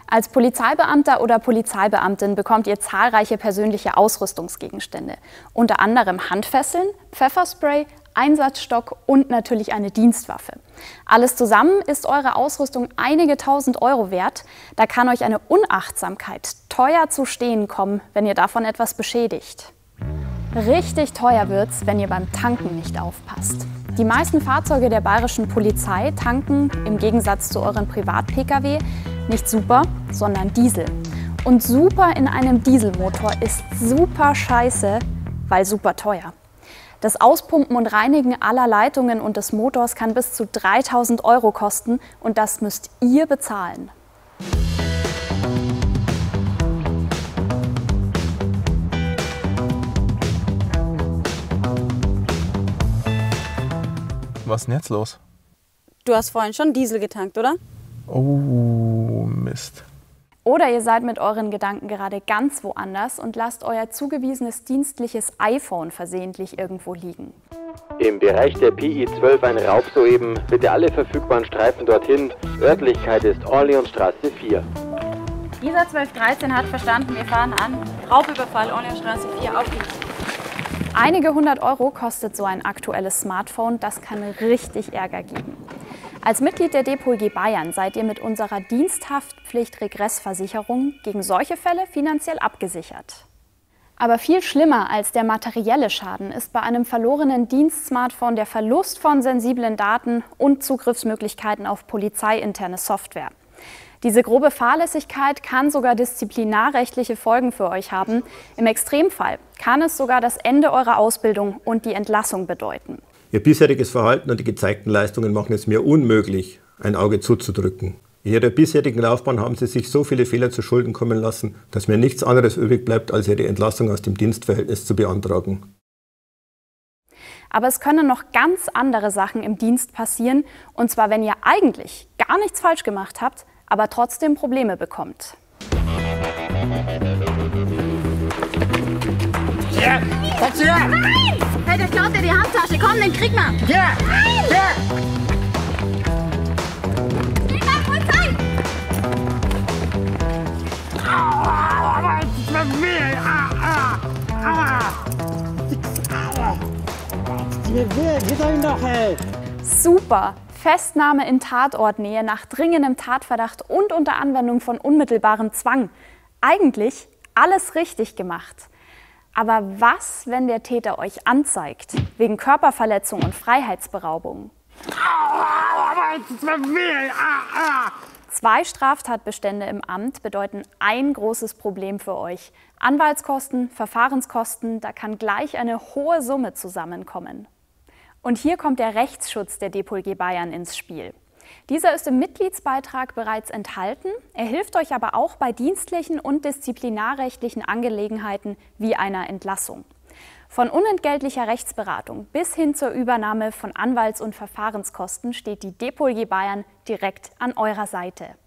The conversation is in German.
Als Polizeibeamter oder Polizeibeamtin bekommt ihr zahlreiche persönliche Ausrüstungsgegenstände, unter anderem Handfesseln, Pfefferspray, Einsatzstock und natürlich eine Dienstwaffe. Alles zusammen ist eure Ausrüstung einige tausend Euro wert. Da kann euch eine Unachtsamkeit teuer zu stehen kommen, wenn ihr davon etwas beschädigt. Richtig teuer wird's, wenn ihr beim Tanken nicht aufpasst. Die meisten Fahrzeuge der bayerischen Polizei tanken im Gegensatz zu euren Privat-Pkw nicht Super, sondern Diesel. Und Super in einem Dieselmotor ist super scheiße, weil super teuer. Das Auspumpen und Reinigen aller Leitungen und des Motors kann bis zu 3.000 Euro kosten und das müsst ihr bezahlen. Was ist denn jetzt los? Du hast vorhin schon Diesel getankt, oder? Oh, Mist. Oder ihr seid mit euren Gedanken gerade ganz woanders und lasst euer zugewiesenes dienstliches iPhone versehentlich irgendwo liegen. Im Bereich der PI 12 ein Raub soeben. Bitte alle verfügbaren Streifen dorthin. Örtlichkeit ist Orleansstraße 4. Dieser 1213 hat verstanden, wir fahren an. Raubüberfall, Orleansstraße 4, auf geht's. Einige 100 Euro kostet so ein aktuelles Smartphone, das kann richtig Ärger geben. Als Mitglied der DPOLG Bayern seid ihr mit unserer Diensthaftpflicht-Regressversicherung gegen solche Fälle finanziell abgesichert. Aber viel schlimmer als der materielle Schaden ist bei einem verlorenen Dienstsmartphone der Verlust von sensiblen Daten und Zugriffsmöglichkeiten auf polizeiinterne Software. Diese grobe Fahrlässigkeit kann sogar disziplinarrechtliche Folgen für euch haben. Im Extremfall kann es sogar das Ende eurer Ausbildung und die Entlassung bedeuten. Ihr bisheriges Verhalten und die gezeigten Leistungen machen es mir unmöglich, ein Auge zuzudrücken. In Ihrer bisherigen Laufbahn haben Sie sich so viele Fehler zu Schulden kommen lassen, dass mir nichts anderes übrig bleibt, als Ihre Entlassung aus dem Dienstverhältnis zu beantragen. Aber es können noch ganz andere Sachen im Dienst passieren, und zwar wenn ihr eigentlich gar nichts falsch gemacht habt, aber trotzdem Probleme bekommt. Ja, kommst du her? Nein! Hey, der klaut dir die Handtasche. Komm, den krieg mal. Ja! Nein! Ja! Geh mal, Polizei! Aua, das war weh! Aua! Das mir weh, gib ihm doch, ey! Super! Festnahme in Tatortnähe nach dringendem Tatverdacht und unter Anwendung von unmittelbarem Zwang. Eigentlich alles richtig gemacht. Aber was, wenn der Täter euch anzeigt, wegen Körperverletzung und Freiheitsberaubung? Das war weh! 2 Straftatbestände im Amt bedeuten ein großes Problem für euch. Anwaltskosten, Verfahrenskosten, da kann gleich eine hohe Summe zusammenkommen. Und hier kommt der Rechtsschutz der DPOLG Bayern ins Spiel. Dieser ist im Mitgliedsbeitrag bereits enthalten, er hilft euch aber auch bei dienstlichen und disziplinarrechtlichen Angelegenheiten wie einer Entlassung. Von unentgeltlicher Rechtsberatung bis hin zur Übernahme von Anwalts- und Verfahrenskosten steht die DPOLG Bayern direkt an eurer Seite.